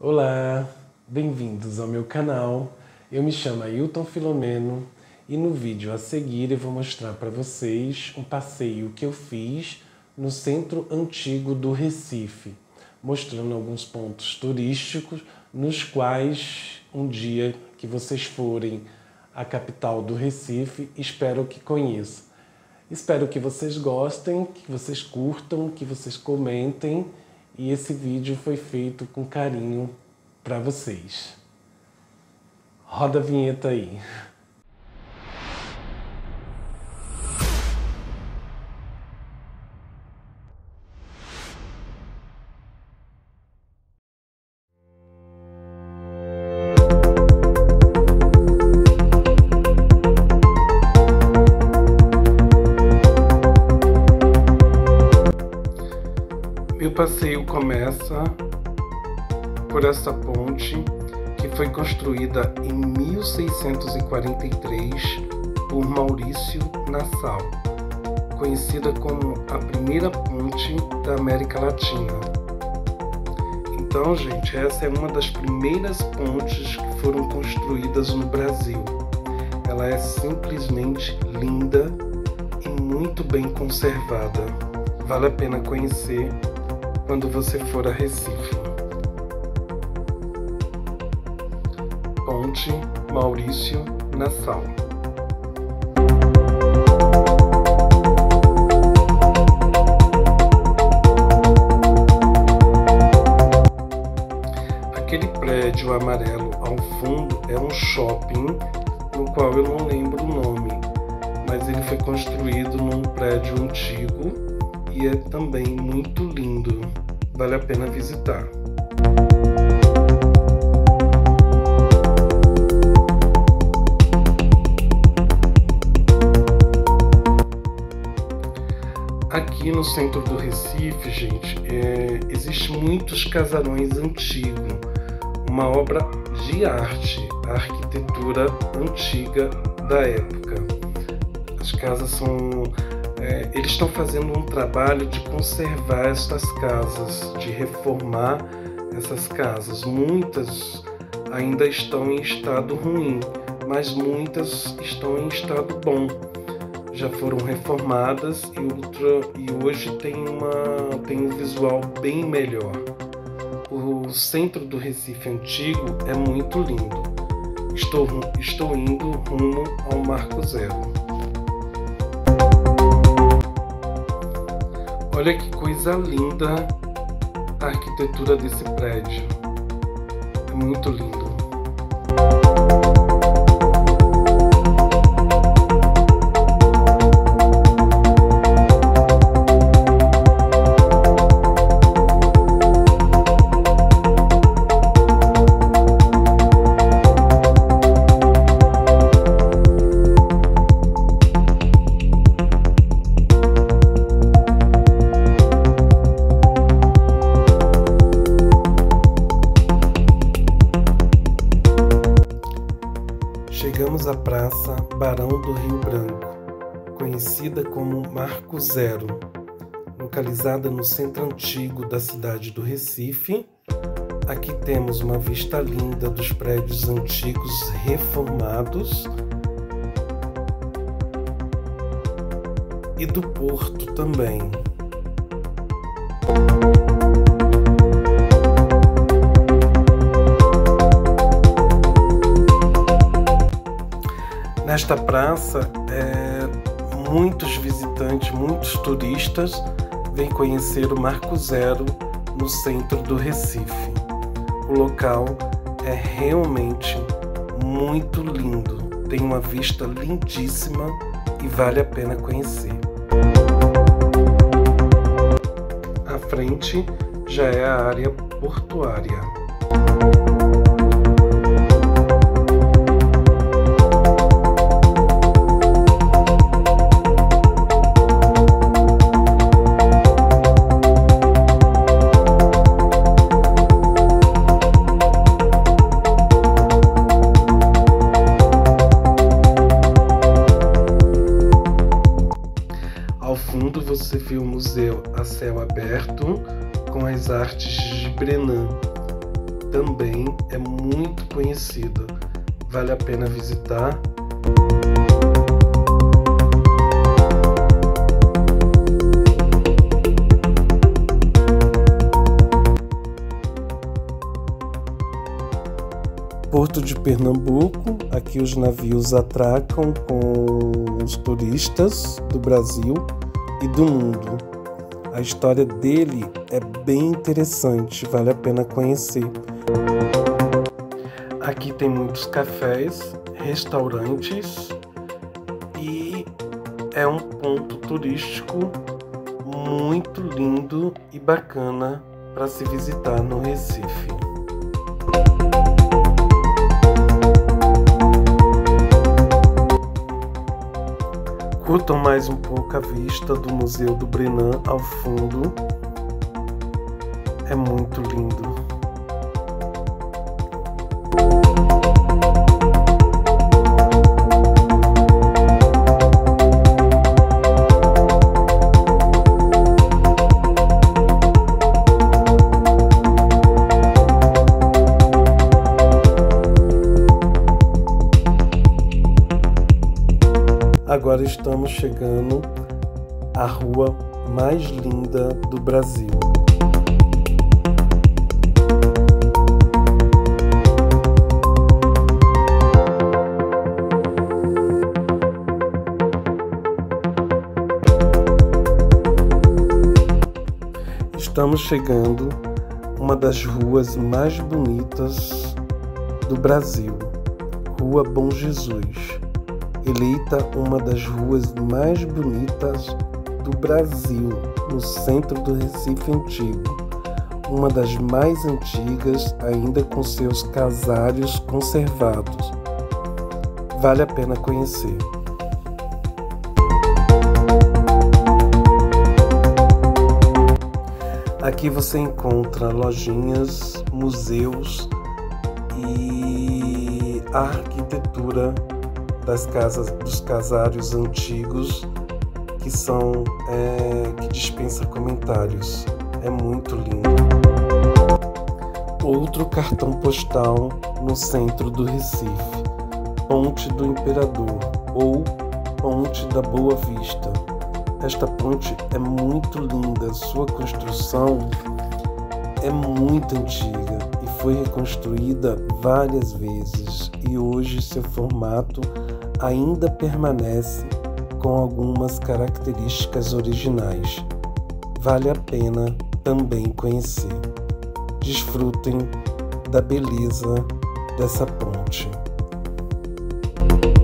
Olá, bem-vindos ao meu canal. Eu me chamo Ailton Filomeno e no vídeo a seguir eu vou mostrar para vocês um passeio que eu fiz no centro antigo do Recife, mostrando alguns pontos turísticos nos quais um dia que vocês forem à capital do Recife, espero que conheçam. Espero que vocês gostem, que vocês curtam, que vocês comentem. E esse vídeo foi feito com carinho para vocês. Roda a vinheta aí. Meu passeio começa por essa ponte que foi construída em 1643 por Maurício Nassau, conhecida como a primeira ponte da América Latina. Então, gente, essa é uma das primeiras pontes que foram construídas no Brasil. Ela é simplesmente linda e muito bem conservada. Vale a pena conhecer quando você for a Recife. Ponte Maurício Nassau. Aquele prédio amarelo ao fundo é um shopping, no qual eu não lembro o nome, mas ele foi construído num prédio antigo e é também muito lindo. Vale a pena visitar. Aqui no centro do Recife, gente, existem muitos casarões antigos, uma obra de arte, a arquitetura antiga da época. As casas são... eles estão fazendo um trabalho de conservar essas casas, de reformar essas casas. Muitas ainda estão em estado ruim, mas muitas estão em estado bom. Já foram reformadas e hoje tem um visual bem melhor. O centro do Recife antigo é muito lindo. Estou indo rumo ao Marco Zero. Olha que coisa linda a arquitetura desse prédio. É muito lindo. Chegamos à Praça Barão do Rio Branco, conhecida como Marco Zero, localizada no centro antigo da cidade do Recife. Aqui temos uma vista linda dos prédios antigos reformados e do porto também. Nesta praça, muitos visitantes, muitos turistas vêm conhecer o Marco Zero no centro do Recife. O local é realmente muito lindo, tem uma vista lindíssima e vale a pena conhecer. À frente já é a área portuária. Ao fundo você vê o museu a céu aberto com as artes de Brenan. também é muito conhecida. Vale a pena visitar. Porto de Pernambuco, aqui os navios atracam com os turistas do Brasil e do mundo. A história dele é bem interessante, vale a pena conhecer. Aqui tem muitos cafés, restaurantes e é um ponto turístico muito lindo e bacana para se visitar no Recife. Curtam mais um pouco a vista do Museu do Brennand ao fundo. É muito lindo. Agora estamos chegando à rua mais linda do Brasil. Estamos chegando a uma das ruas mais bonitas do Brasil, Rua Bom Jesus. Eleita uma das ruas mais bonitas do Brasil, no centro do Recife Antigo, uma das mais antigas, ainda com seus casários conservados. Vale a pena conhecer. Aqui você encontra lojinhas, museus e a arquitetura das casas, dos casários antigos que dispensa comentários. É muito lindo. Outro cartão postal no centro do Recife, Ponte do Imperador ou Ponte da Boa Vista. Esta ponte é muito linda, sua construção é muito antiga e foi reconstruída várias vezes e hoje seu formato ainda permanece com algumas características originais. Vale a pena também conhecer. Desfrutem da beleza dessa ponte.